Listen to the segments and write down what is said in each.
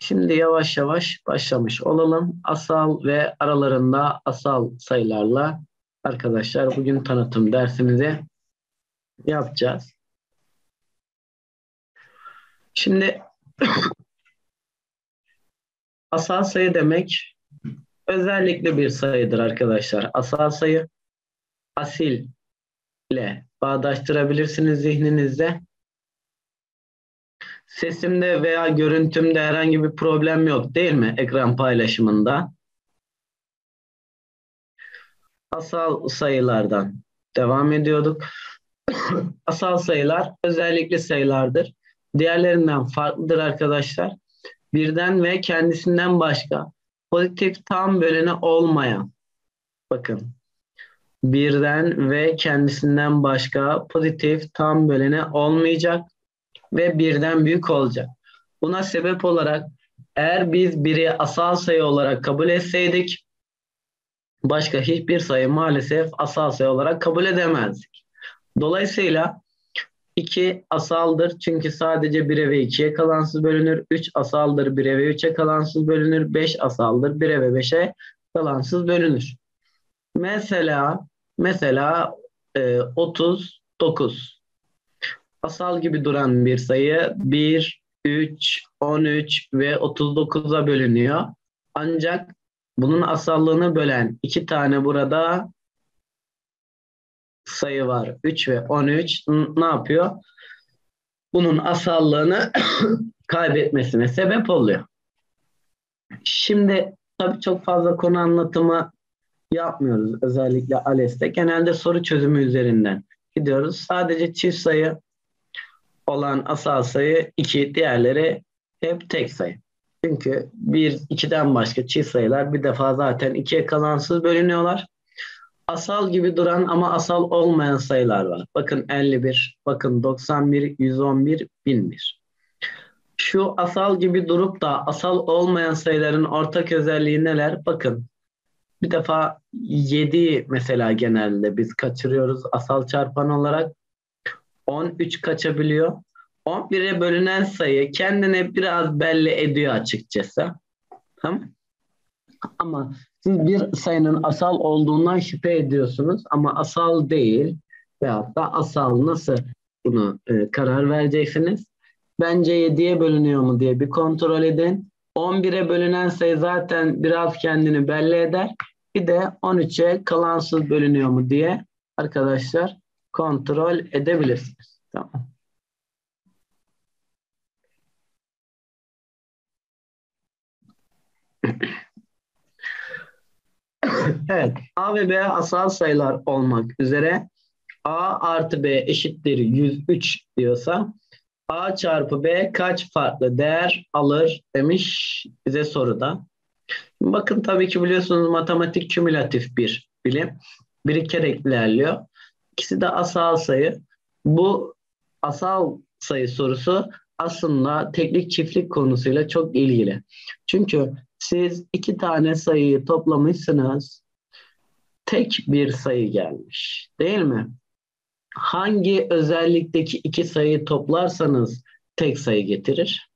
Şimdi yavaş yavaş başlamış olalım. Asal ve aralarında asal sayılarla arkadaşlar bugün tanıtım dersimizi yapacağız. Şimdi asal sayı demek özellikle bir sayıdır arkadaşlar. Asal sayı asil ile bağdaştırabilirsiniz zihninizde. Sesimde veya görüntümde herhangi bir problem yok değil mi ekran paylaşımında? Asal sayılardan devam ediyorduk. Asal sayılar özellikle sayılardır. Diğerlerinden farklıdır arkadaşlar. Birden ve kendisinden başka pozitif tam böleni olmayan, bakın, birden ve kendisinden başka pozitif tam böleni olmayacak ve birden büyük olacak. Buna sebep olarak eğer biz biri asal sayı olarak kabul etseydik başka hiçbir sayı maalesef asal sayı olarak kabul edemezdik. Dolayısıyla 2 asaldır çünkü sadece 1'e ve 2'ye kalansız bölünür. 3 asaldır 1'e ve 3'e kalansız bölünür. 5 asaldır 1'e ve 5'e kalansız bölünür. Mesela 39 asal gibi duran bir sayı 1, 3, 13 ve 39'a bölünüyor. Ancak bunun asallığını bölen 2 tane burada sayı var. 3 ve 13 ne yapıyor? Bunun asallığını kaybetmesine sebep oluyor. Şimdi tabii çok fazla konu anlatımı yapmıyoruz. Özellikle ALES'te. Genelde soru çözümü üzerinden gidiyoruz. Sadece çift sayı olan asal sayı 2, diğerleri hep tek sayı. Çünkü 1, 2'den başka çift sayılar bir defa zaten 2'ye kalansız bölünüyorlar. Asal gibi duran ama asal olmayan sayılar var. Bakın 51, bakın 91, 111, 1001. Şu asal gibi durup da asal olmayan sayıların ortak özelliği neler? Bakın bir defa 7 mesela genelde biz kaçırıyoruz asal çarpan olarak. 13 kaçabiliyor. 11'e bölünen sayı kendine biraz belli ediyor açıkçası. Tamam. Ama siz bir sayının asal olduğundan şüphe ediyorsunuz ama asal değil veyahut da asal nasıl bunu karar vereceksiniz? Bence 7'ye bölünüyor mu diye bir kontrol edin. 11'e bölünen sayı zaten biraz kendini belli eder. Bir de 13'e kalansız bölünüyor mu diye arkadaşlar kontrol edebilirsiniz. Tamam. Evet, A ve B asal sayılar olmak üzere A artı B eşittir 103 diyorsa A çarpı B kaç farklı değer alır demiş bize soruda. Bakın tabii ki biliyorsunuz matematik kümülatif bir bilim. Birikerek ilerliyor. İkisi de asal sayı. Bu asal sayı sorusu aslında teklik çiftlik konusuyla çok ilgili. Çünkü siz 2 tane sayıyı toplamışsınız. Tek bir sayı gelmiş. Değil mi? Hangi özellikteki 2 sayıyı toplarsanız tek sayı getirir?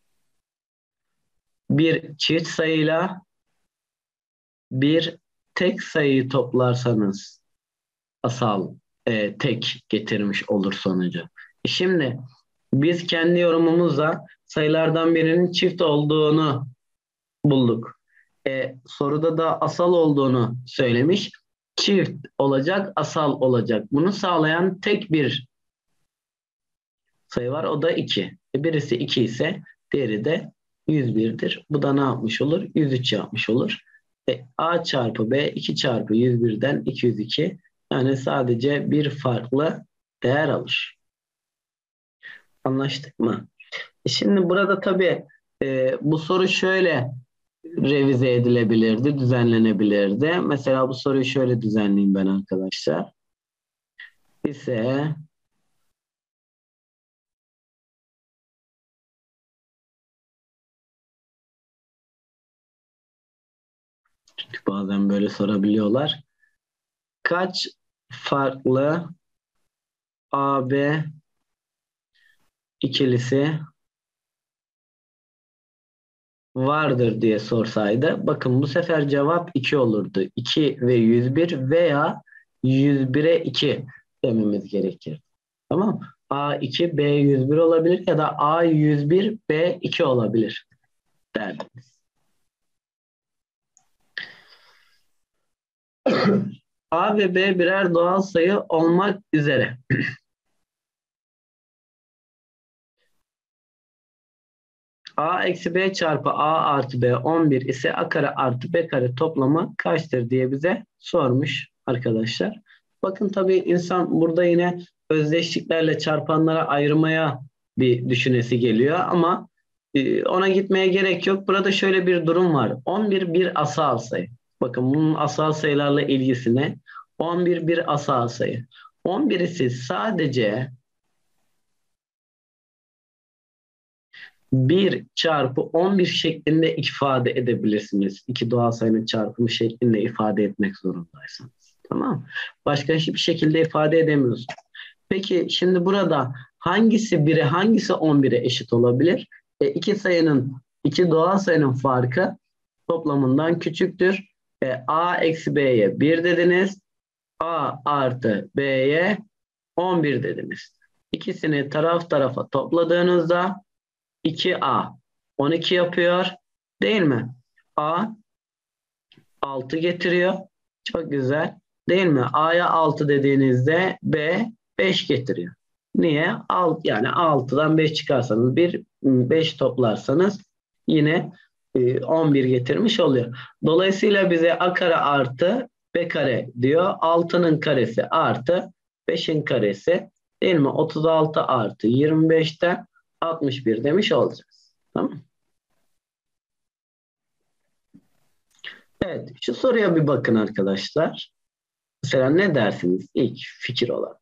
Bir çift sayıyla bir tek sayıyı toplarsanız asal tek getirmiş olur sonucu. Şimdi biz kendi yorumumuzla sayılardan birinin çift olduğunu bulduk. Soruda da asal olduğunu söylemiş. Çift olacak, asal olacak. Bunu sağlayan tek bir sayı var. O da 2. Birisi 2 ise diğeri de 101'dir. Bu da ne yapmış olur? 103 yapmış olur. A çarpı B 2 çarpı 101'den 202. Yani sadece bir farklı değer alır. Anlaştık mı? Şimdi burada tabii bu soru şöyle revize edilebilirdi, düzenlenebilirdi. Mesela bu soruyu şöyle düzenleyeyim ben arkadaşlar. İse çünkü bazen böyle sorabiliyorlar. Kaç farklı AB ikilisi vardır diye sorsaydı, bakın bu sefer cevap 2 olurdu. 2 ve 101 veya 101'e 2 dememiz gerekir. Tamam. A2 B101 olabilir ya da A101 B2 olabilir derdim. A ve B birer doğal sayı olmak üzere. A eksi B çarpı A artı B 11 ise A kare artı B kare toplamı kaçtır diye bize sormuş arkadaşlar. Bakın tabii insan burada yine özdeşliklerle çarpanlara ayırmaya bir düşünesi geliyor ama ona gitmeye gerek yok. Burada şöyle bir durum var. 11 bir asal sayı. Bakın bunun asal sayılarla ilgisine 11 bir asal sayı. 11'i siz sadece 1 çarpı 11 şeklinde ifade edebilirsiniz. İki doğal sayının çarpımı şeklinde ifade etmek zorundaysanız. Tamam. Başka hiçbir şekilde ifade edemiyorsunuz. Peki şimdi burada hangisi 1'e hangisi 11'e eşit olabilir? İki doğal sayının farkı toplamından küçüktür. A eksi B'ye 1 dediniz. A artı B'ye 11 dediniz. İkisini taraf tarafa topladığınızda 2A 12 yapıyor. Değil mi? A 6 getiriyor. Çok güzel. Değil mi? A'ya 6 dediğinizde B 5 getiriyor. Niye? Yani 6'dan 5 çıkarsanız 5 toplarsanız yine 11 getirmiş oluyor. Dolayısıyla bize A kare artı B kare diyor. 6'nın karesi artı 5'in karesi değil mi? 36 artı 25'ten 61 demiş olacağız. Tamam. Evet, şu soruya bir bakın arkadaşlar. Mesela ne dersiniz ilk fikir olarak?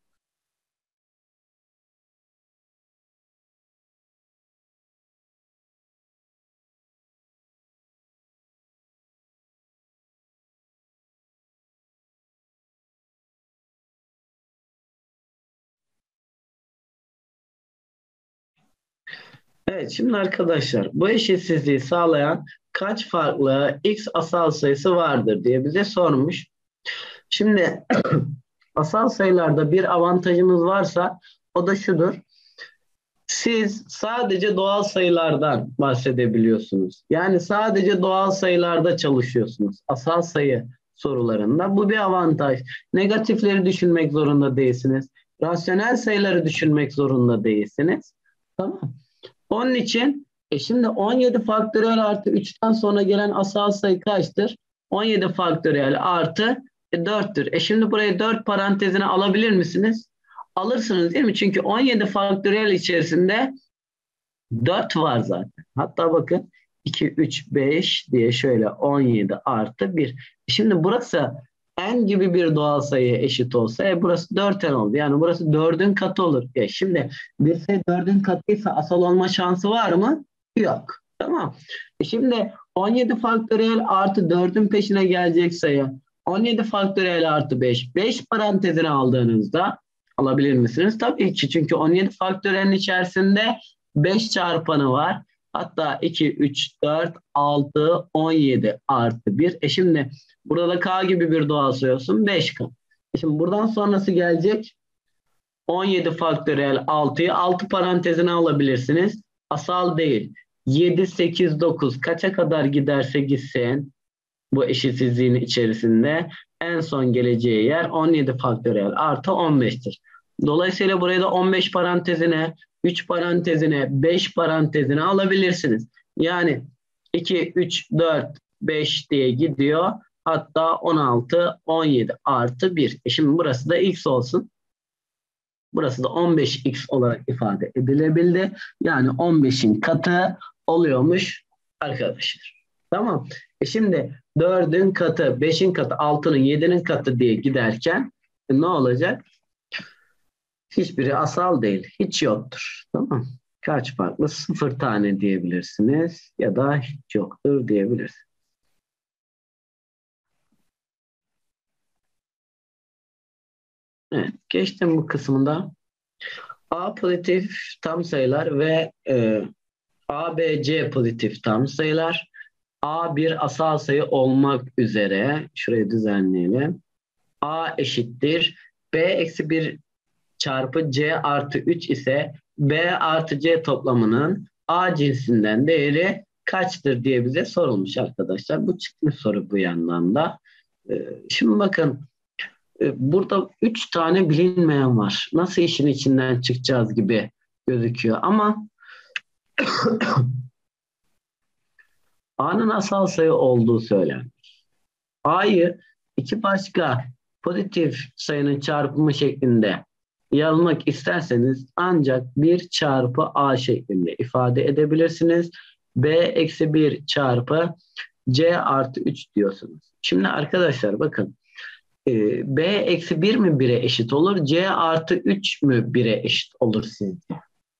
Evet, şimdi arkadaşlar bu eşitsizliği sağlayan kaç farklı x asal sayısı vardır diye bize sormuş. Şimdi asal sayılarda bir avantajımız varsa o da şudur. Siz sadece doğal sayılardan bahsedebiliyorsunuz. Yani sadece doğal sayılarda çalışıyorsunuz. Asal sayı sorularında. Bu bir avantaj. Negatifleri düşünmek zorunda değilsiniz. Rasyonel sayıları düşünmek zorunda değilsiniz. Tamam. Onun için şimdi 17 faktöriyel artı 3'ten sonra gelen asal sayı kaçtır? 17 faktöriyel artı 4'tür. Şimdi burayı 4 parantezine alabilir misiniz? Alırsınız değil mi? Çünkü 17 faktöriyel içerisinde 4 var zaten. Hatta bakın 2, 3, 5 diye şöyle 17 artı 1. Şimdi burası n gibi bir doğal sayıya eşit olsa burası 4n oldu. Yani burası 4'ün katı olur. Şimdi bir sayı 4'ün katıysa asal olma şansı var mı? Yok. Tamam. Şimdi 17 faktöriyel artı 4'ün peşine gelecek sayı 17 faktöriyel artı 5. 5 parantezine aldığınızda alabilir misiniz? Tabii ki, çünkü 17 faktöriyelin içerisinde 5 çarpanı var. Hatta 2, 3, 4, 6, 17 artı 1. Şimdi burada da K gibi bir doğal sayı olsun 5K. Şimdi buradan sonrası gelecek. 17 faktöriyel 6'yı 6 parantezine alabilirsiniz. Asal değil. 7, 8, 9 kaça kadar giderse gitsin bu eşitsizliğin içerisinde en son geleceği yer 17 faktöriyel artı 15'tir. Dolayısıyla burayı da 15 parantezine, 3 parantezine, 5 parantezine alabilirsiniz. Yani 2, 3, 4, 5 diye gidiyor. Hatta 16, 17 artı 1. Şimdi burası da x olsun. Burası da 15x olarak ifade edilebildi. Yani 15'in katı oluyormuş arkadaşlar. Tamam. Şimdi 4'ün katı, 5'in katı, 6'nın, 7'nin katı diye giderken ne olacak? Hiçbiri asal değil. Hiç yoktur. Tamam. Kaç farklı? 0 tane diyebilirsiniz ya da hiç yoktur diyebilirsiniz. Evet. Geçtim bu kısmında. A pozitif tam sayılar ve A, B, C pozitif tam sayılar. A bir asal sayı olmak üzere şurayı düzenleyelim. A eşittir. B eksi 1 çarpı C artı 3 ise B artı C toplamının A cinsinden değeri kaçtır diye bize sorulmuş arkadaşlar. Bu çıkmış soru bu yandan da. Şimdi bakın burada 3 tane bilinmeyen var. Nasıl işin içinden çıkacağız gibi gözüküyor ama A'nın asal sayı olduğu söylenmiş. A'yı iki başka pozitif sayının çarpımı şeklinde yazmak isterseniz ancak 1 çarpı A şeklinde ifade edebilirsiniz. B eksi 1 çarpı C artı 3 diyorsunuz. Şimdi arkadaşlar bakın B eksi 1 mi 1'e eşit olur? C artı 3 mü 1'e eşit olur sizce?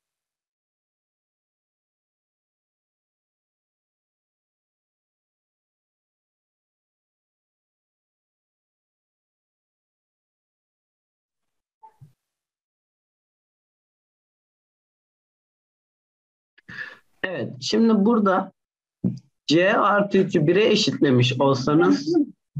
Evet, şimdi burada C artı 3'ü 1'e eşitlemiş olsanız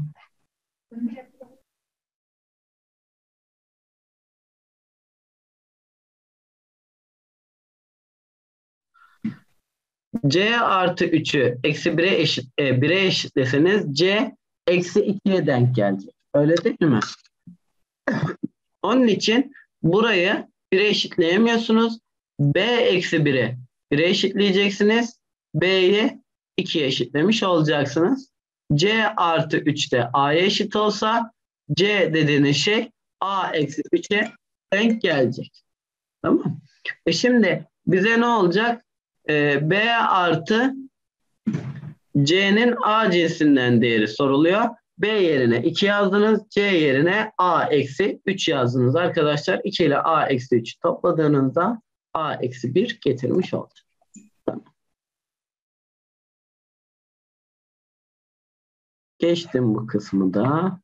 C artı 3'ü eksi 1'e eşitleseniz C eksi 2'ye denk gelecek. Öyle değil mi? Onun için burayı 1'e eşitleyemiyorsunuz. B eksi 1'e eşitleyeceksiniz. B'yi 2'ye eşitlemiş olacaksınız. C artı 3 de A'ya eşit olsa C dediğiniz şey A eksi 3'e denk gelecek. Tamam. Şimdi bize ne olacak? B artı C'nin A cinsinden değeri soruluyor. B yerine 2 yazdınız. C yerine A eksi 3 yazdınız arkadaşlar. 2 ile A eksi 3 topladığınızda A eksi 1 getirmiş olacak. Tamam. Geçtim bu kısmı da.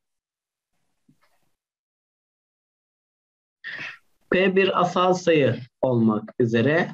P bir asal sayı olmak üzere.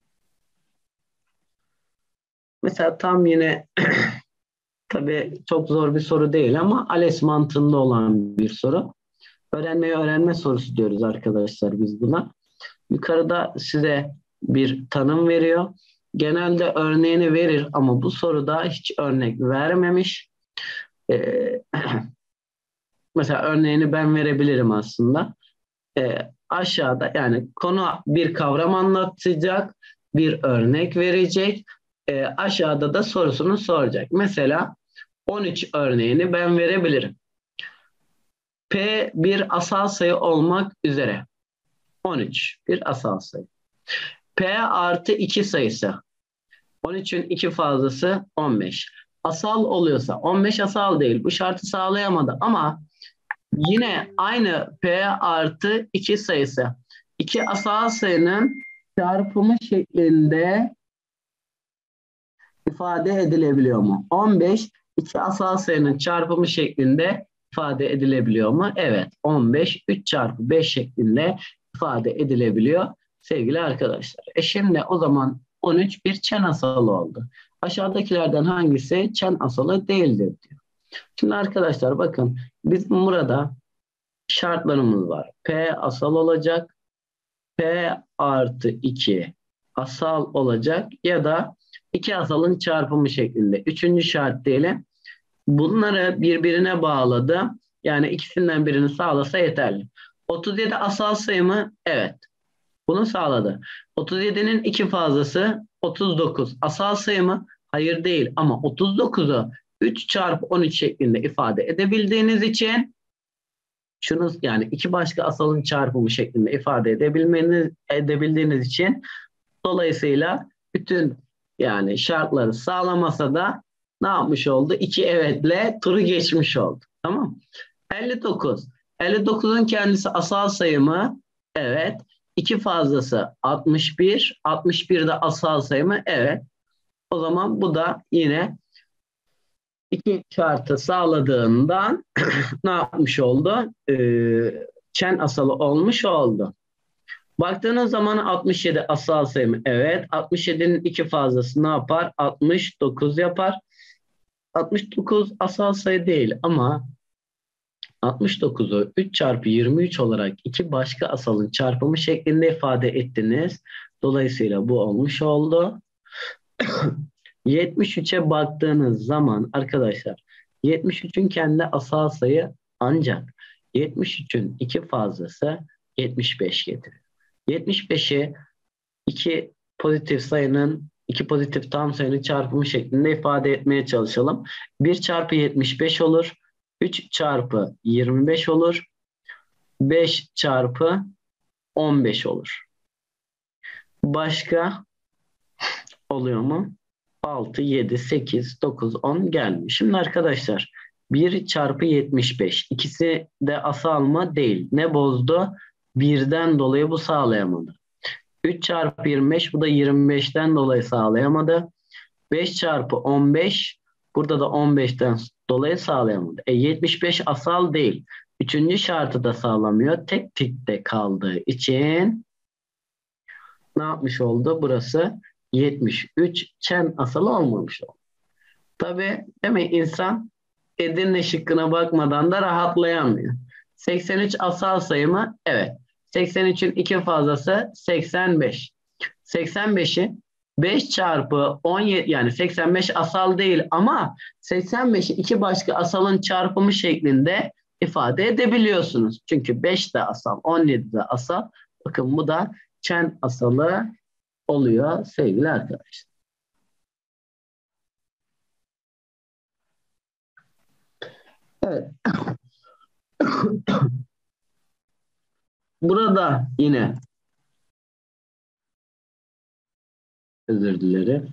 Mesela tam yine tabii çok zor bir soru değil ama ALES mantığında olan bir soru. Öğrenme sorusu diyoruz arkadaşlar biz buna. Yukarıda size bir tanım veriyor. Genelde örneğini verir ama bu soruda hiç örnek vermemiş. Ee, mesela örneğini ben verebilirim aslında. Aşağıda yani konu bir kavram anlatacak, bir örnek verecek. Aşağıda da sorusunu soracak. Mesela 13 örneğini ben verebilirim. P bir asal sayı olmak üzere. 13 bir asal sayı. P artı 2 sayısı. 13'ün 2 fazlası 15. Asal oluyorsa 15 asal değil. Bu şartı sağlayamadı ama yine aynı P artı 2 sayısı. 2 asal sayının çarpımı şeklinde ifade edilebiliyor mu? 15 2 asal sayının çarpımı şeklinde ifade edilebiliyor mu? Evet. 15 3 çarpı 5 şeklinde ifade edilebiliyor sevgili arkadaşlar. Şimdi o zaman 13 bir çen asalı oldu. Aşağıdakilerden hangisi çen asalı değildir diyor. Şimdi arkadaşlar bakın biz burada şartlarımız var. P asal olacak. P artı 2 asal olacak ya da iki asalın çarpımı şeklinde. Üçüncü şart diyelim. Bunları birbirine bağladı. Yani ikisinden birini sağlasa yeterli. 37 asal sayı mı? Evet. Bunu sağladı. 37'nin 2 fazlası 39. Asal sayı mı? Hayır değil. Ama 39'u 3 çarpı 13 şeklinde ifade edebildiğiniz için şunu yani iki başka asalın çarpımı şeklinde ifade edebildiğiniz için dolayısıyla bütün yani şartları sağlamasa da ne yapmış oldu? 2 evetle turu geçmiş oldu. Tamam. 59. 59'un kendisi asal sayı mı? Evet. 2 fazlası 61. 61 de asal sayı mı? Evet. O zaman bu da yine iki şartı sağladığından ne yapmış oldu? Çen asalı olmuş oldu. Baktığınız zaman 67 asal sayı mı? Evet. 67'nin 2 fazlası ne yapar? 69 yapar. 69 asal sayı değil ama 69'u 3 çarpı 23 olarak iki başka asalın çarpımı şeklinde ifade ettiniz. Dolayısıyla bu olmuş oldu. 73'e baktığınız zaman arkadaşlar 73'ün kendi asal sayı ancak 73'ün 2 fazlası 75 getiriyor. 75'i iki pozitif tam sayının çarpımı şeklinde ifade etmeye çalışalım. 1 çarpı 75 olur. 3 çarpı 25 olur. 5 çarpı 15 olur. Başka oluyor mu? 6, 7, 8, 9, 10 gelmiş. Şimdi arkadaşlar 1 çarpı 75. İkisi de asal mı? Değil. Ne bozdu? Birden dolayı bu sağlayamadı. 3 çarpı 25 bu da 25'ten dolayı sağlayamadı. 5 çarpı 15 burada da 15'ten dolayı sağlayamadı. 75 asal değil. Üçüncü şartı da sağlamıyor. Tek tikte kaldığı için ne yapmış oldu? Burası 73 çen asal olmamış oldu. Tabii değil mi? İnsan Edirne şıkkına bakmadan da rahatlayamıyor. 83 asal sayı mı? Evet. 83'ün 2 fazlası 85. 85'i 5 çarpı 17 yani 85 asal değil ama 85'i iki başka asalın çarpımı şeklinde ifade edebiliyorsunuz. Çünkü 5 de asal, 17 de asal. Bakın bu da çen asalı oluyor sevgili arkadaşlar. Evet. Burada yine özür dilerim.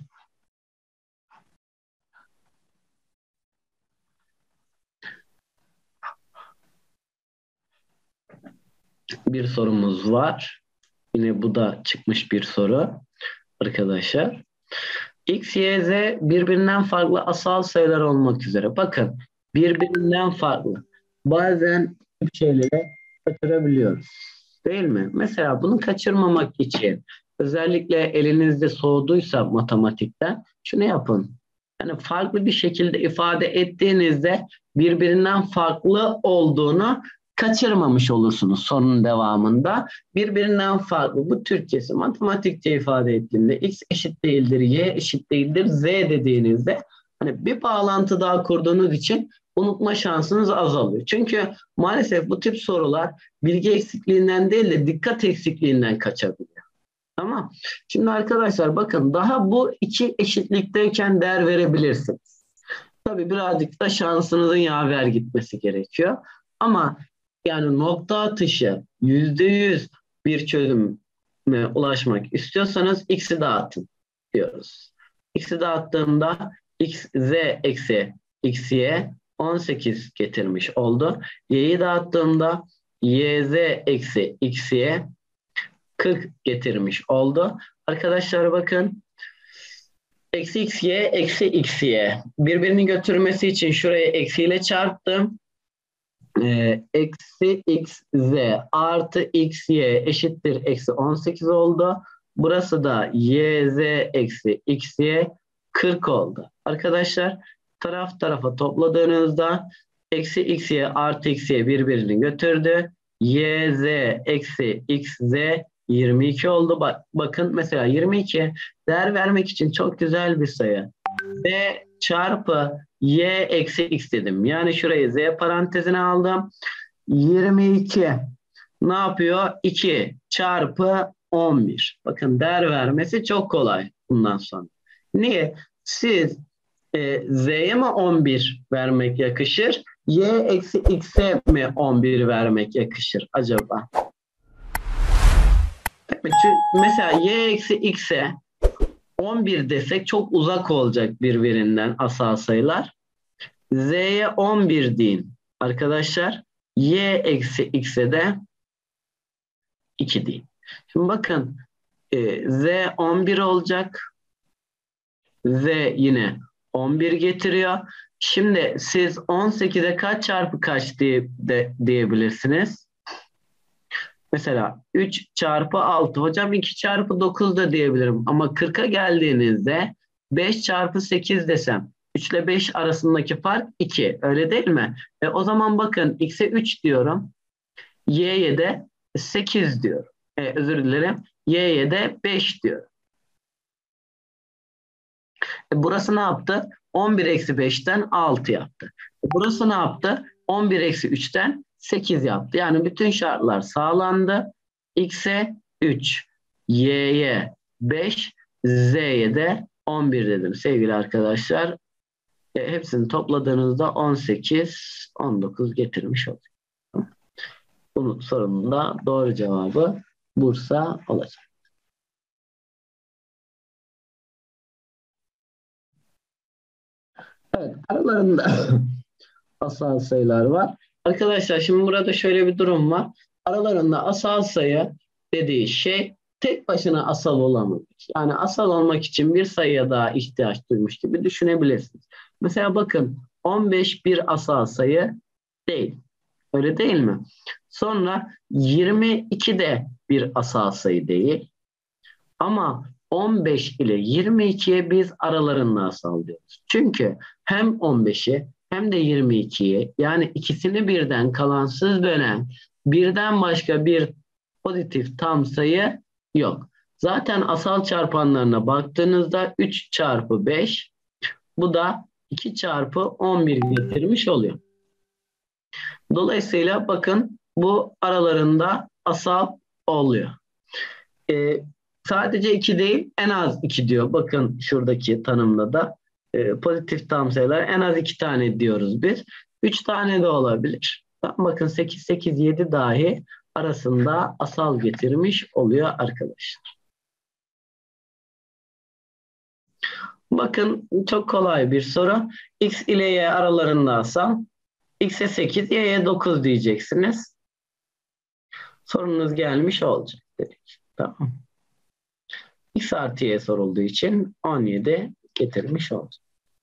Bir sorumuz var. Yine bu da çıkmış bir soru arkadaşlar. X, Y, Z birbirinden farklı asal sayılar olmak üzere. Bakın birbirinden farklı. Bazen bir şeyleri kaçırabiliyoruz. Değil mi? Mesela bunu kaçırmamak için özellikle elinizde soğuduysa matematikten şunu yapın. Yani farklı bir şekilde ifade ettiğinizde birbirinden farklı olduğunu kaçırmamış olursunuz sorunun devamında. Birbirinden farklı. Bu Türkçesi matematikçe ifade ettiğinde x eşit değildir, y eşit değildir, z dediğinizde hani bir bağlantı daha kurduğunuz için unutma şansınız azalıyor. Çünkü maalesef bu tip sorular bilgi eksikliğinden değil de dikkat eksikliğinden kaçabiliyor. Tamam. Şimdi arkadaşlar bakın daha bu iki eşitlikteyken değer verebilirsiniz. Tabii birazcık da şansınızın yaver gitmesi gerekiyor. Ama yani nokta atışı %100 bir çözüme ulaşmak istiyorsanız x'i dağıtın diyoruz. X'i dağıttığımda x z eksi xy 18 getirmiş oldu. Y'yi dağıttığımda yz eksi xy 40 getirmiş oldu. Arkadaşlar bakın eksi xy eksi xy birbirini götürmesi için şuraya eksiyle çarptım. Eksi xz artı xy eşittir eksi 18 oldu. Burası da yz eksi xy 40 oldu. Arkadaşlar taraf tarafa topladığınızda eksi xy artı xy birbirini götürdü. Yz eksi xz 22 oldu. Bakın mesela 22 değer vermek için çok güzel bir sayı. Z çarpı y eksi x dedim. Yani şurayı z parantezine aldım. 22 ne yapıyor? 2 çarpı 11. Bakın değer vermesi çok kolay bundan sonra. Niye? Siz z'ye mi 11 vermek yakışır? Y eksi x'e mi 11 vermek yakışır acaba? Mesela y eksi x'e 11 desek çok uzak olacak birbirinden asal sayılar. Z'ye 11 deyin arkadaşlar. Y eksi x'e de 2 deyin. Şimdi bakın Z 11 olacak. Z yine 11 getiriyor. Şimdi siz 18'e kaç çarpı kaç diyebilirsiniz? Mesela 3 çarpı 6. Hocam 2 çarpı 9 da diyebilirim. Ama 40'a geldiğinizde 5 çarpı 8 desem 3 ile 5 arasındaki fark 2. Öyle değil mi? O zaman bakın x'e 3 diyorum. Y'ye de 8 diyorum. Özür dilerim. Y'ye de 5 diyorum. Burası ne yaptı? 11 eksi 5'ten 6 yaptı. Burası ne yaptı? 11 eksi 3'ten 8 yaptı. Yani bütün şartlar sağlandı. X'e 3, Y'ye 5, Z'ye de 11 dedim sevgili arkadaşlar. Hepsini topladığınızda 18, 19 getirmiş olduk. Bunun sorunun da doğru cevabı Bursa olacak. Evet, aralarında asal sayılar var. Arkadaşlar şimdi burada şöyle bir durum var. Aralarında asal sayı dediği şey tek başına asal olamaz. Yani asal olmak için bir sayıya daha ihtiyaç duymuş gibi düşünebilirsiniz. Mesela bakın 15 bir asal sayı değil. Öyle değil mi? Sonra 22 de bir asal sayı değil. Ama 15 ile 22'ye biz aralarında asal diyoruz. Çünkü hem 15'i hem de 22'yi yani ikisini birden kalansız bölen birden başka bir pozitif tam sayı yok. Zaten asal çarpanlarına baktığınızda 3 çarpı 5 bu da 2 çarpı 11 getirmiş oluyor. Dolayısıyla bakın bu aralarında asal oluyor. E, Sadece 2 değil en az 2 diyor. Bakın şuradaki tanımda da pozitif tam sayılar en az 2 tane diyoruz biz. 3 tane de olabilir. Bakın 8, 8, 7 dahi arasında asal getirmiş oluyor arkadaşlar. Bakın çok kolay bir soru. X ile Y aralarında asal. X'e 8, Y'ye 9 diyeceksiniz. Sorunuz gelmiş olacak dedik. Tamam. X artı Y sorulduğu için 17 getirmiş olacak.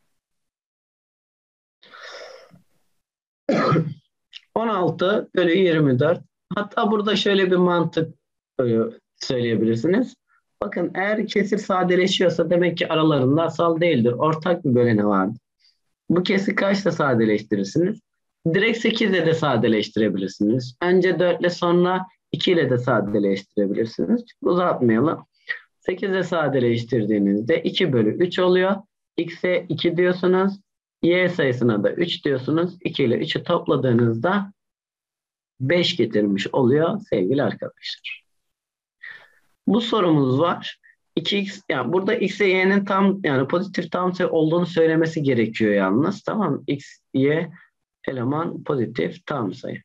16 bölü 24. Hatta burada şöyle bir mantık söyleyebilirsiniz. Bakın eğer kesir sadeleşiyorsa demek ki aralarında asal değildir. Ortak bir böleni vardır. Bu kesir kaçla sadeleştirirsiniz? Direkt 8 ile de sadeleştirebilirsiniz. Önce 4 ile sonra 2 ile de sadeleştirebilirsiniz. Uzatmayalım. 8 ile sadeleştirdiğinizde 2 bölü 3 oluyor. X'e 2 diyorsunuz. Y sayısına da 3 diyorsunuz. 2 ile 3'ü topladığınızda 5 getirmiş oluyor sevgili arkadaşlar. Bu sorumuz var. 2x yani burada x ile y'nin tam yani pozitif tam sayı olduğunu söylemesi gerekiyor yalnız. Tamam x, y eleman pozitif tam sayı.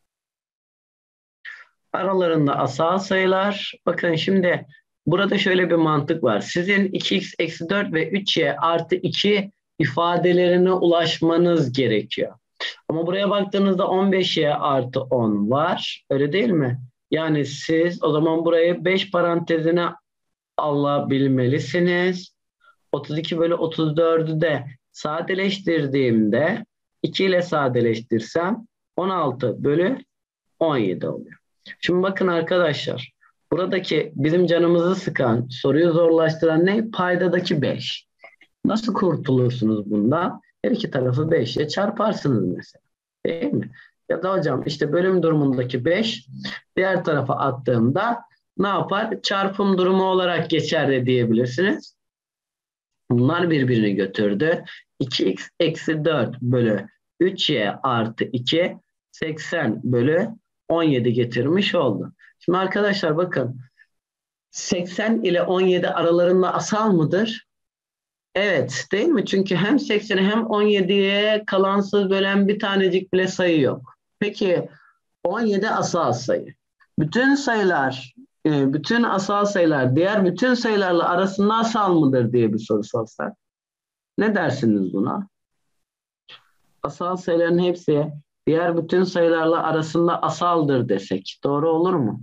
Aralarında asal sayılar. Bakın şimdi burada şöyle bir mantık var. Sizin 2x eksi 4 ve 3y artı 2 ifadelerine ulaşmanız gerekiyor. Ama buraya baktığınızda 15'ye artı 10 var. Öyle değil mi? Yani siz o zaman burayı 5 parantezine alabilmelisiniz. 32 bölü 34'ü de sadeleştirdiğimde 2 ile sadeleştirsem 16 bölü 17 oluyor. Şimdi bakın arkadaşlar. Buradaki bizim canımızı sıkan, soruyu zorlaştıran ne? Paydadaki 5. Nasıl kurtulursunuz bundan? Her iki tarafı 5 ile çarparsınız mesela. Değil mi? Ya da hocam işte bölüm durumundaki 5 diğer tarafa attığımda ne yapar? Çarpım durumu olarak geçer de diyebilirsiniz. Bunlar birbirini götürdü. 2x eksi 4 bölü 3y artı 2 80 bölü 17 getirmiş oldu. Şimdi arkadaşlar bakın 80 ile 17 aralarında asal mıdır? Evet, değil mi? Çünkü hem 80'i hem 17'ye kalansız bölen bir tanecik bile sayı yok. Peki 17 asal sayı. Bütün sayılar, bütün asal sayılar diğer bütün sayılarla arasında asal mıdır diye bir soru sorsak. Ne dersiniz buna? Asal sayıların hepsi diğer bütün sayılarla arasında asaldır desek. Doğru olur mu?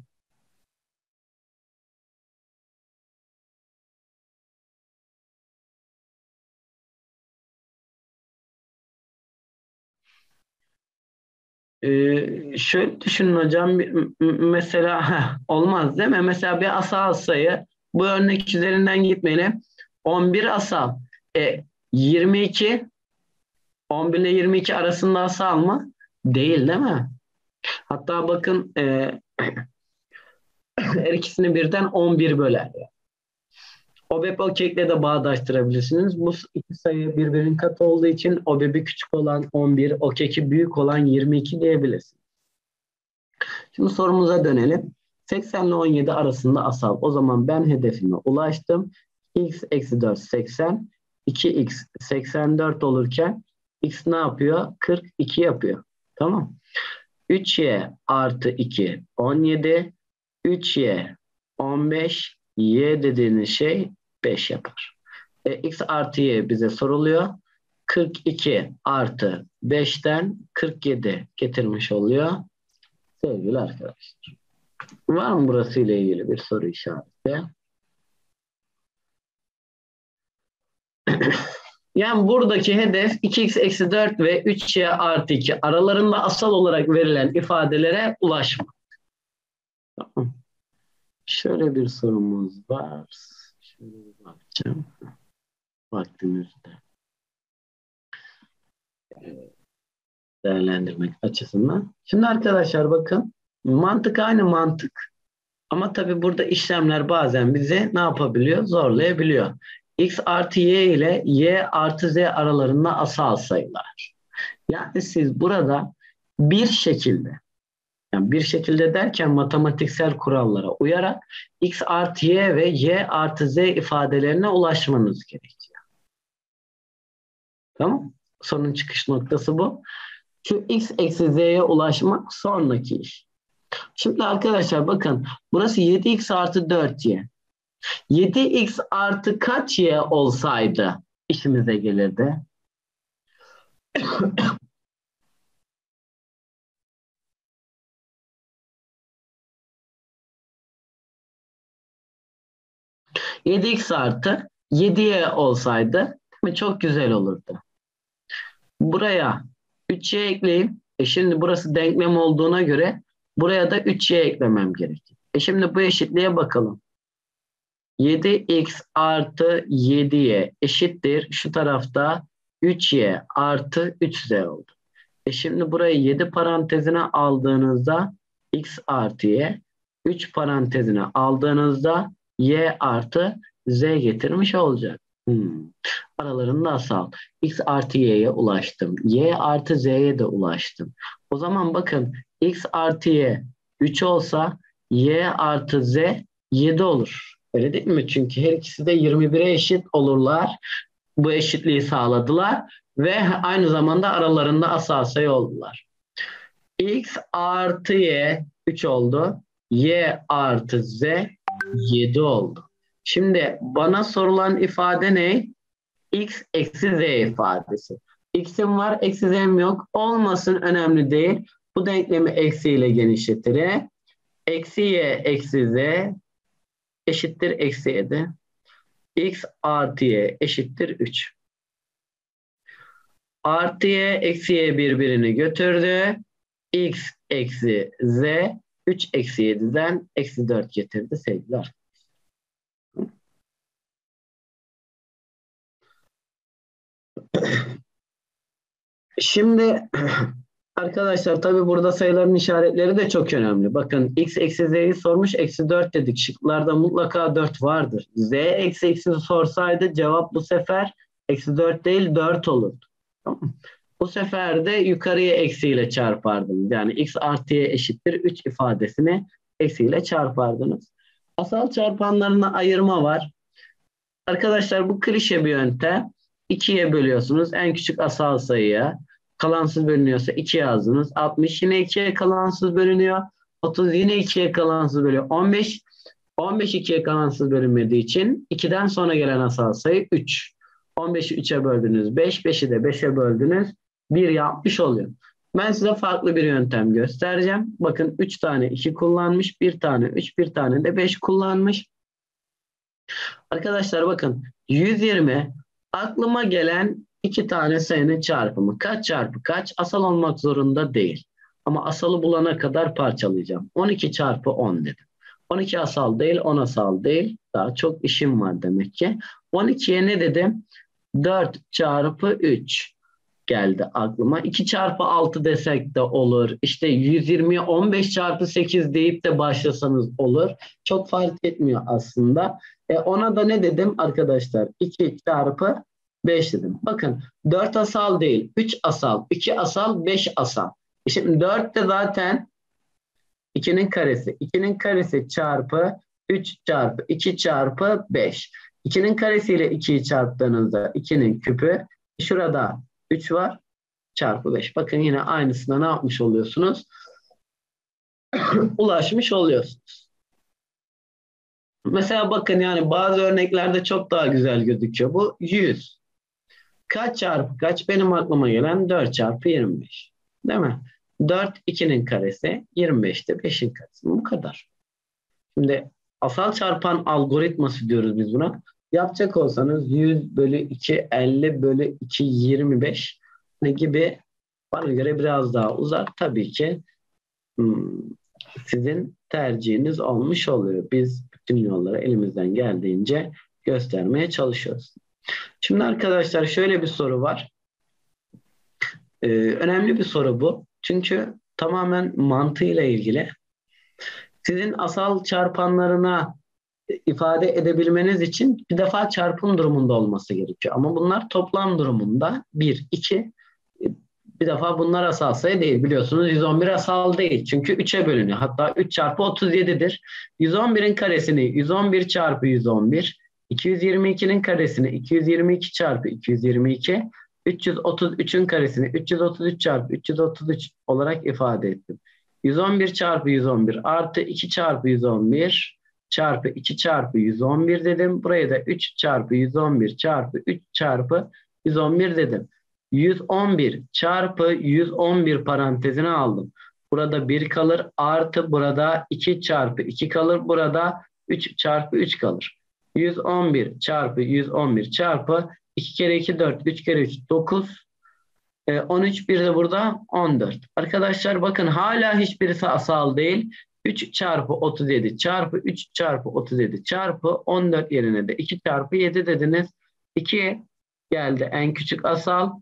Şöyle düşünün hocam. Mesela olmaz değil mi? Mesela bir asal sayı, bu örnek üzerinden gitmeyelim. 11 asal. 22, 11 ile 22 arasında asal mı? Değil mi? Hatta bakın her ikisini birden 11 böler. OBEP OKEK'le de bağdaştırabilirsiniz. Bu iki sayı birbirinin katı olduğu için OBEP'i küçük olan 11, OKEK'i büyük olan 22 diyebilirsiniz. Şimdi sorumuza dönelim. 80 ile 17 arasında asal. O zaman ben hedefime ulaştım. X eksi 4 80. 2x 84 olurken x ne yapıyor? 42 yapıyor. Tamam. 3y artı 2 17. 3y 15. Y dediğiniz şey 5 yapar. X artı y bize soruluyor. 42 artı 5'ten 47 getirmiş oluyor. Sevgili arkadaşlar. Var mı burası ile ilgili bir soru işareti? Yani buradaki hedef 2x eksi 4 ve 3y artı 2 aralarında asal olarak verilen ifadelere ulaşmak. Tamam. Şöyle bir sorumuz var. Şöyle bir bakacağım. Vaktimizde. Değerlendirmek açısından. Şimdi arkadaşlar bakın. Mantık aynı mantık. Ama tabii burada işlemler bazen bizi ne yapabiliyor? Zorlayabiliyor. X artı y ile y artı z aralarında asal sayılar. Yani siz burada bir şekilde, yani bir şekilde derken matematiksel kurallara uyarak x artı y ve y artı z ifadelerine ulaşmanız gerekiyor. Tamam? Sorunun çıkış noktası bu. Şu x eksi z'ye ulaşmak sonraki iş. Şimdi arkadaşlar bakın burası 7x artı 4y. 7x artı kaç y olsaydı işimize gelirdi? Yedi x artı 7y olsaydı çok güzel olurdu. Buraya 3y ekleyeyim. Şimdi burası denklem olduğuna göre buraya da 3y eklemem gerekir. Şimdi bu eşitliğe bakalım. 7x artı 7y eşittir. Şu tarafta 3y artı 3z oldu. Şimdi burayı 7 parantezine aldığınızda x artı y, 3 parantezine aldığınızda y artı z getirmiş olacak. Aralarında asal. X artı y'ye ulaştım. Y artı z'ye de ulaştım. O zaman bakın x artı y 3 olsa y artı z 7 olur. Öyle değil mi? Çünkü her ikisi de 21'e eşit olurlar. Bu eşitliği sağladılar ve aynı zamanda aralarında asal sayı oldular. X artı y 3 oldu. Y artı z 7 oldu. Şimdi bana sorulan ifade ne? X eksi z ifadesi. X'im var, eksi z'm yok. Olmasın, önemli değil. Bu denklemi eksiyle genişletirim. Eksi y eksi z eşittir eksi 7. X artı y eşittir 3. Artı y eksi y birbirini götürdü. X eksi z 3 eksi 7'den eksi 4 getirdi sevgiler. Şimdi arkadaşlar tabii burada sayıların işaretleri de çok önemli. Bakın x eksi z'yi sormuş, eksi 4 dedik. Şıklarda mutlaka 4 vardır. Z eksi x'i sorsaydı cevap bu sefer eksi 4 değil 4 olurdu. Tamam. Bu sefer de yukarıya eksiyle çarpardınız. Yani x artıya eşittir 3 ifadesini eksiyle çarpardınız. Asal çarpanlarına ayırma var. Arkadaşlar bu klişe bir yöntem. 2'ye bölüyorsunuz en küçük asal sayıya. Kalansız bölünüyorsa 2 yazdınız. 60 yine 2'ye kalansız bölünüyor. 30 yine 2'ye kalansız bölünüyor. 15 2'ye kalansız bölünmediği için 2'den sonra gelen asal sayı 3. 15'i 3'e böldünüz 5. 5'i de 5'e böldünüz 1 yapmış oluyor. Ben size farklı bir yöntem göstereceğim. Bakın 3 tane 2 kullanmış. 1 tane 3, 1 tane de 5 kullanmış. Arkadaşlar bakın 120 aklıma gelen 2 tane sayının çarpımı. Kaç çarpı kaç? Asal olmak zorunda değil. Ama asalı bulana kadar parçalayacağım. 12 çarpı 10 dedim. 12 asal değil, 10 asal değil. Daha çok işim var demek ki. 12'ye ne dedim? 4 çarpı 3 geldi aklıma. 2 çarpı 6 desek de olur. İşte 120'ye 15 çarpı 8 deyip de başlasanız olur. Çok fark etmiyor aslında. Ona da ne dedim arkadaşlar? 2 çarpı 5 dedim. Bakın 4 asal değil. 3 asal, 2 asal, 5 asal. Şimdi 4 de zaten 2'nin karesi. 2'nin karesi çarpı 3 çarpı 2 çarpı 5. 2'nin karesiyle 2'yi çarptığınızda 2'nin küpü. Şurada 3 var çarpı 5. Bakın yine aynısına ne yapmış oluyorsunuz? Ulaşmış oluyorsunuz. Mesela bakın yani bazı örneklerde çok daha güzel gözüküyor. Bu 100. Kaç çarpı kaç? Benim aklıma gelen 4 çarpı 25. Değil mi? 4 2'nin karesi, 25 de 5'in karesi. Bu kadar. Şimdi asal çarpan algoritması diyoruz biz buna. Yapacak olsanız 100 bölü 2, 50 bölü 2, 25 gibi bana göre biraz daha uzak. Tabii ki sizin tercihiniz olmuş oluyor. Biz bütün yolları elimizden geldiğince göstermeye çalışıyoruz. Şimdi arkadaşlar şöyle bir soru var. Önemli bir soru bu. Çünkü tamamen mantığıyla ilgili. Sizin asal çarpanlarına ifade edebilmeniz için bir defa çarpım durumunda olması gerekiyor. Ama bunlar toplam durumunda 1, 2. Bir defa bunlar asal sayı değil. Biliyorsunuz 111 asal değil. Çünkü 3'e bölünüyor. Hatta 3 çarpı 37'dir. 111'in karesini 111 çarpı 111. 222'nin karesini 222 çarpı 222. 333'ün karesini 333 çarpı 333 olarak ifade ettim. 111 çarpı 111 artı 2 çarpı 111 çarpı 2 çarpı 111 dedim. Buraya da 3 çarpı 111 çarpı 3 çarpı 111 dedim. 111 çarpı 111 parantezine aldım. Burada 1 kalır artı burada 2 çarpı 2 kalır. Burada 3 çarpı 3 kalır. 111 çarpı 111 çarpı 2 kere 2 4, 3 kere 3 9. 13 bir de burada 14. Arkadaşlar bakın hala hiçbirisi asal değil. 3 çarpı 37 çarpı 3 çarpı 37 çarpı 14 yerine de 2 çarpı 7 dediniz. 2 geldi en küçük asal.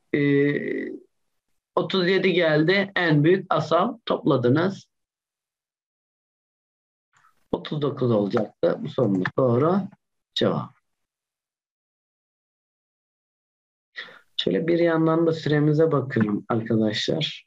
37 geldi en büyük asal. Topladınız. 39 olacaktı. Bu sorunun doğru cevap. Şöyle bir yandan da süremize bakıyorum arkadaşlar.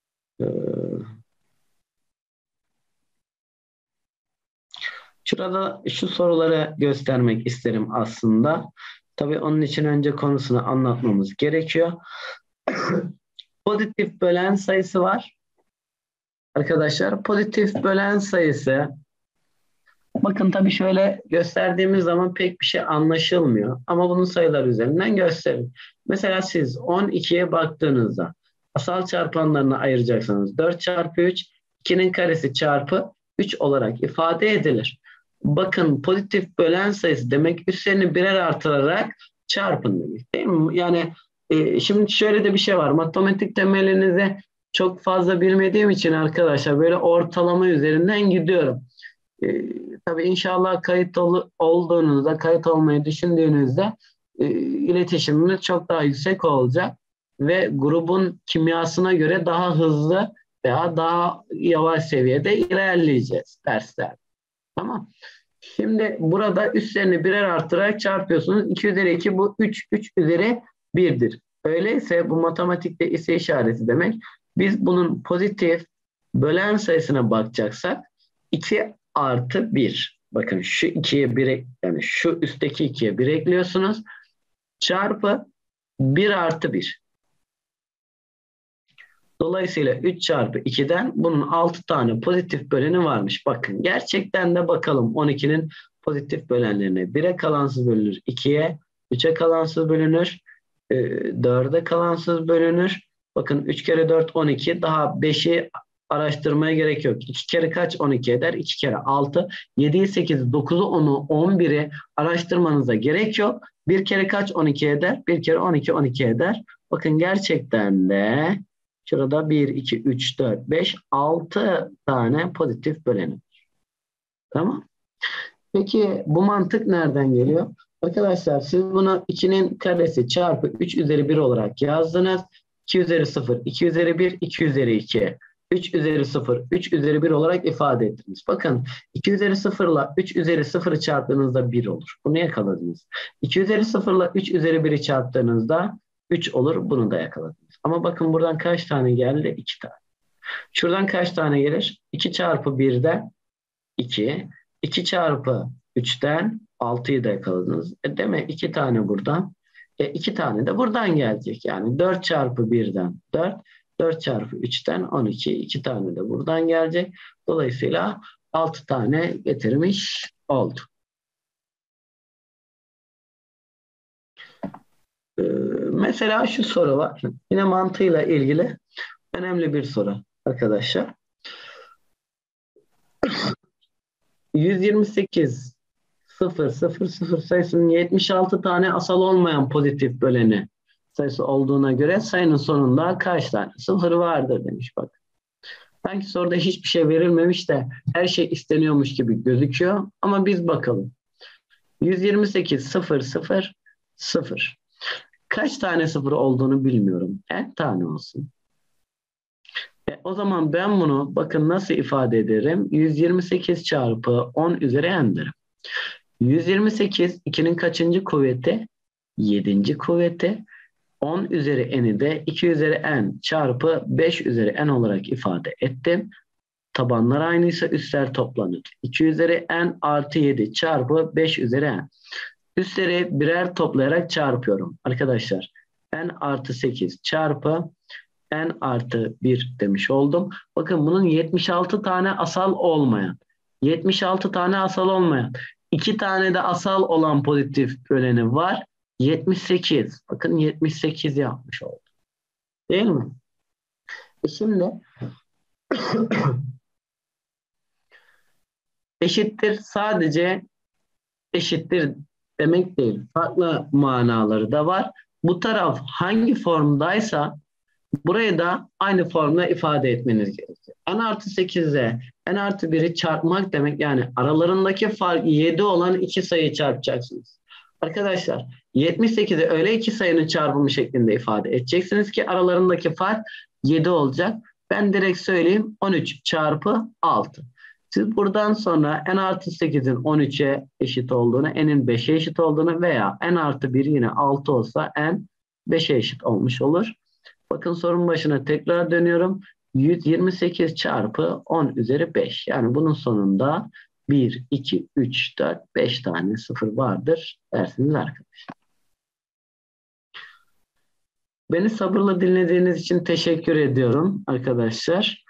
Şurada şu soruları göstermek isterim aslında. Tabii onun için önce konusunu anlatmamız gerekiyor. Pozitif bölen sayısı var. Arkadaşlar pozitif bölen sayısı. Bakın tabii şöyle gösterdiğimiz zaman pek bir şey anlaşılmıyor. Ama bunun sayılar üzerinden gösterin. Mesela siz 12'ye baktığınızda asal çarpanlarını ayıracaksanız 4 çarpı 3, 2'nin karesi çarpı 3 olarak ifade edilir. Bakın pozitif bölen sayısı demek üstlerini birer artırarak çarpın demek değil mi? Yani şimdi şöyle de bir şey var. Matematik temelinizi çok fazla bilmediğim için arkadaşlar böyle ortalama üzerinden gidiyorum. Tabii inşallah kayıt olduğunuzda, kayıt olmayı düşündüğünüzde iletişimimiz çok daha yüksek olacak ve grubun kimyasına göre daha hızlı veya daha yavaş seviyede ilerleyeceğiz dersler. Tamam. Şimdi burada üstlerini birer arttırarak çarpıyorsunuz. 2 üzeri 2 bu 3, 3 üzeri 1'dir. Öyleyse bu matematikte ise işareti demek. Biz bunun pozitif bölen sayısına bakacaksak 2 artı 1. Bakın şu 2'ye 1 yani şu üstteki 2'ye 1 ekliyorsunuz. Çarpı 1 artı 1. Dolayısıyla 3 çarpı 2'den bunun 6 tane pozitif böleni varmış. Bakın gerçekten de bakalım 12'nin pozitif bölenlerine. 1'e kalansız bölünür 2'ye, 3'e kalansız bölünür, 4'e kalansız bölünür. Bakın 3 kere 4 12 daha 5'i araştırmaya gerek yok. 2 kere kaç 12 eder? 2 kere 6. 7'yi 8, 9'u 10'u 11'i araştırmanıza gerek yok. 1 kere kaç 12 eder? 1 kere 12 12 eder. Bakın gerçekten de Şurada 1, 2, 3, 4, 5, 6 tane pozitif böleni. Tamam. Peki bu mantık nereden geliyor? Arkadaşlar siz bunu 2'nin karesi çarpı 3 üzeri 1 olarak yazdınız. 2 üzeri 0, 2 üzeri 1, 2 üzeri 2. 3 üzeri 0, 3 üzeri 1 olarak ifade ettiniz. Bakın 2 üzeri 0 ile 3 üzeri 0'ı çarptığınızda 1 olur. Bunu yakaladınız. 2 üzeri 0 ile 3 üzeri 1'i çarptığınızda 3 olur. Bunu da yakaladınız. Ama bakın buradan kaç tane geldi? 2 tane. Şuradan kaç tane gelir? 2 çarpı 1'den 2. 2 çarpı 3'ten 6'yı da yakaladınız. Demek 2 tane buradan. 2 tane de buradan gelecek. Yani 4 çarpı 1'den 4. 4 çarpı 3'ten 12. 2 tane de buradan gelecek. Dolayısıyla 6 tane getirmiş oldu. Mesela şu soru var. Yine mantığıyla ilgili önemli bir soru arkadaşlar. 128 0 0 0 sayısının 76 tane asal olmayan pozitif böleni sayısı olduğuna göre sayının sonunda kaç tane sıfır vardır demiş bak. Sanki soruda hiçbir şey verilmemiş de her şey isteniyormuş gibi gözüküyor. Ama biz bakalım. 128 0 0 0. Kaç tane sıfır olduğunu bilmiyorum. En tane olsun. O zaman ben bunu bakın nasıl ifade ederim? 128 çarpı 10 üzeri n derim. 128 2'nin kaçıncı kuvveti? 7. kuvveti. 10 üzeri n'i de 2 üzeri n çarpı 5 üzeri n olarak ifade ettim. Tabanlar aynıysa üstler toplanır. 2 üzeri n artı 7 çarpı 5 üzeri n. Üstleri birer toplayarak çarpıyorum. Arkadaşlar n artı 8 çarpı n artı 1 demiş oldum. Bakın bunun 76 tane asal olmayan. 76 tane asal olmayan. 2 tane de asal olan pozitif böleni var. 78. Bakın 78 yapmış oldu. Değil mi? Şimdi eşittir sadece eşittir demek değil. Farklı manaları da var. Bu taraf hangi formdaysa burayı da aynı formda ifade etmeniz gerekiyor. N artı 8'e N artı 1'i çarpmak demek, yani aralarındaki fark 7 olan iki sayıyı çarpacaksınız. Arkadaşlar 78'e öyle iki sayının çarpımı şeklinde ifade edeceksiniz ki aralarındaki fark 7 olacak. Ben direkt söyleyeyim, 13 çarpı 6. Siz buradan sonra n artı 8'in 13'e eşit olduğunu, n'in 5'e eşit olduğunu veya n artı 1 yine 6 olsa n 5'e eşit olmuş olur. Bakın sorun başına tekrar dönüyorum. 128 çarpı 10 üzeri 5. Yani bunun sonunda 1, 2, 3, 4, 5 tane sıfır vardır dersiniz arkadaşlar. Beni sabırla dinlediğiniz için teşekkür ediyorum arkadaşlar.